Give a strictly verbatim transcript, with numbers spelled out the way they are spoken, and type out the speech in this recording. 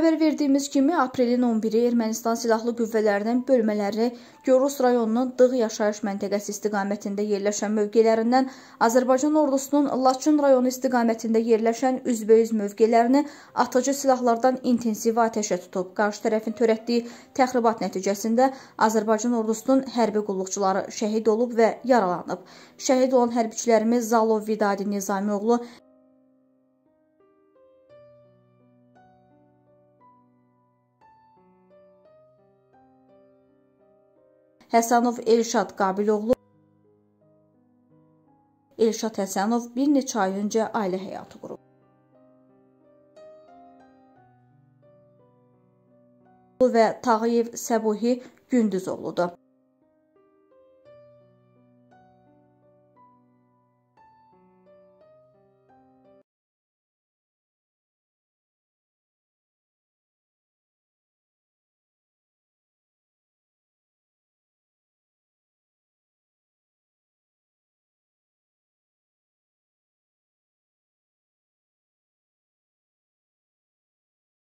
Xəbər verdiyimiz kimi, aprelin on biri Ermənistan Silahlı Qüvvələrinin bölmələri Gorus rayonunun Dığ yaşayış məntəqəsi istiqamətində yerləşən mövqelərindən Azərbaycan ordusunun Laçın rayonu istiqamətində yerləşən üzbəüz mövqelərini atıcı silahlardan intensiv atəşə tutub. Qarşı tərəfin törətdiyi təxribat nəticəsində Azərbaycan ordusunun hərbi qulluqçuları şəhid olub və yaralanıb. Şəhid olan hərbiçilərimiz Zalov Vidadi Nizamioğlu, Həsənov Elşad Qabiloğlu, Elşad Həsənov bir neçə ay öncə ailə həyatı qurub. Və Tağıyev Səbuhi Gündüzoğludur.